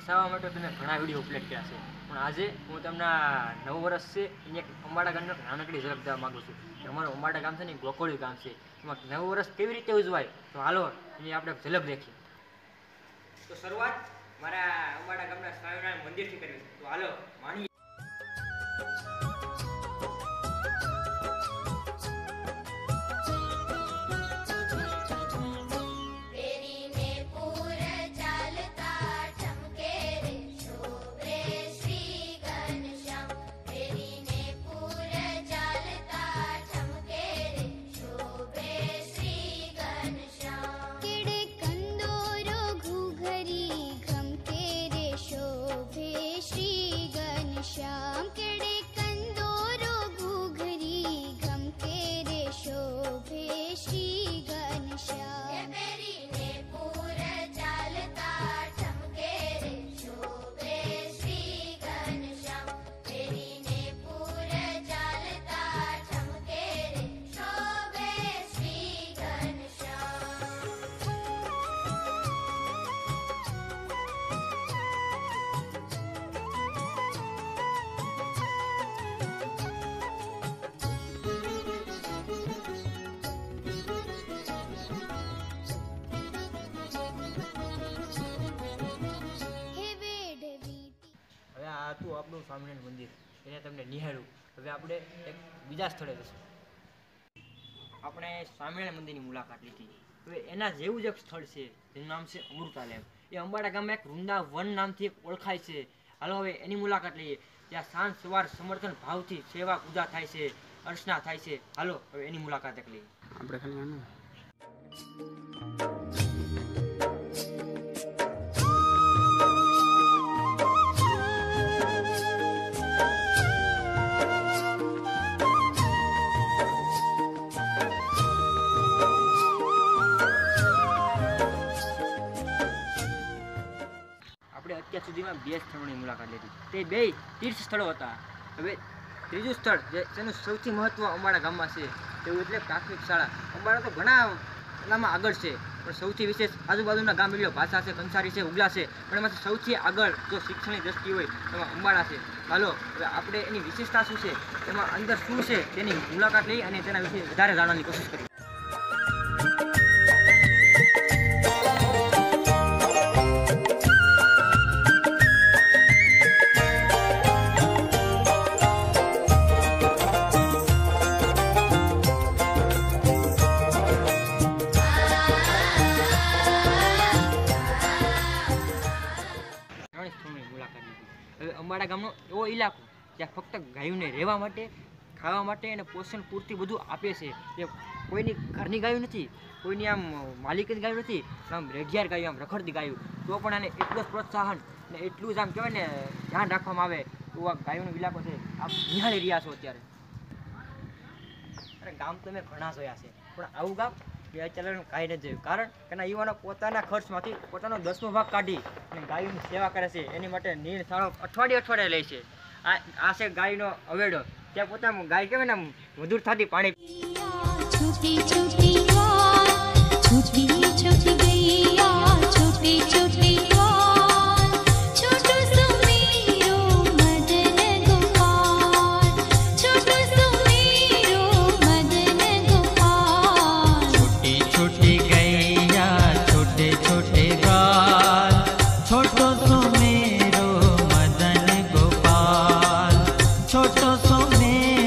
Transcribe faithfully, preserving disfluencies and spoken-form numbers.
ફસાવા માટે તમે ઘણા વિડીયો અપલોડ કર્યા છે, પણ આજે હું તમને નવ વર્ષ છે એની એક અંબાડા ગામનો નાનકડી ઝલક દેવા માગું છું કે અમારું અંબાડા ગામ છે ને ગોકોળી ગામ છે, એમાં નવ વર્ષ કેવી રીતે ઉજવાય તો હાલો એની આપણે ઝલક દેખીએ. તો શરૂઆત મારા અંબાડા ગામના સ્વામિનારાયણ મંદિરથી કરવી, તો હાલો માની. હતું આપણું સ્વામિનારાયણ મંદિર, એને તમને નિહાળ્યું. હવે આપણે એક બીજા સ્થળે જશું. આપણે સ્વામિનારાયણ મંદિરની મુલાકાત લીધી. હવે એના જેવું જ એક સ્થળ છે જેનું નામ છે અમૃતાલય. એ અંબાડા ગામમાં એક વૃંદાવન નામથી એક ઓળખાય છે. હાલો હવે એની મુલાકાત લઈએ. ત્યાં સાંજ સવાર સમર્થન ભાવથી સેવા પૂજા થાય છે, અર્ચના થાય છે. હાલો હવે એની મુલાકાત એક લઈએ. આપણે ખાલી અત્યાર સુધીમાં બે સ્થળોની મુલાકાત લીધી. તે બે તીર્થ સ્થળો હતા. હવે ત્રીજું સ્થળ જે તેનું સૌથી મહત્વ અંબાડા ગામમાં છે તેવું એટલે પ્રાથમિક શાળા. અંબાડા તો ઘણા ગામમાં આગળ છે, પણ સૌથી વિશેષ આજુબાજુના ગામ એટલે ભાષા છે, કંસારી છે, ઉગલા છે, પણ એમાંથી સૌથી આગળ જો શિક્ષણની દ્રષ્ટિ હોય એમાં અંબાડા છે. ચાલો હવે આપણે એની વિશેષતા શું છે, એમાં અંદર શું છે તેની મુલાકાત લઈ અને તેના વિશે વધારે જાણવાની કોશિશ કરીએ. અંબાડા ગામનો એવો ઇલાકો જ્યાં ફક્ત ગાયોને રહેવા માટે, ખાવા માટે અને પોષણ પૂરતી બધું આપે છે. એ કોઈની ઘરની ગાયું નથી, કોઈની આમ માલિકની ગાયું નથી, આમ રેઢિયાર ગાયું, આમ રખડતી ગાયું, તો પણ આને એટલું જ પ્રોત્સાહન ને એટલું જ આમ કહેવાય ને ધ્યાન રાખવામાં આવે તો આ ગાયોનો ઇલાકો છે. આપ નિહાળી રહ્યા છો અત્યારે. અરે ગામ તો મેં ઘણા જોયા છે, પણ આવું ગામ એ અત્યારે કાંઈ નથી જોયું. કારણ કે એના યુવાનો પોતાના ખર્ચમાંથી પોતાનો દસમો ભાગ કાઢી અને ગાયોની સેવા કરે છે. એની માટે નીર સાળો અઠવાડિયે અઠવાડિયે લે છે. આ આ છે ગાયનો અવેડો. ત્યાં પોતાનું ગાય કહેવાય ને મધુર થતી પાણી છૂટી છૂટી છૂટી છૂટી ગૈયા છૂટી છૂટી छोटो सो मेरो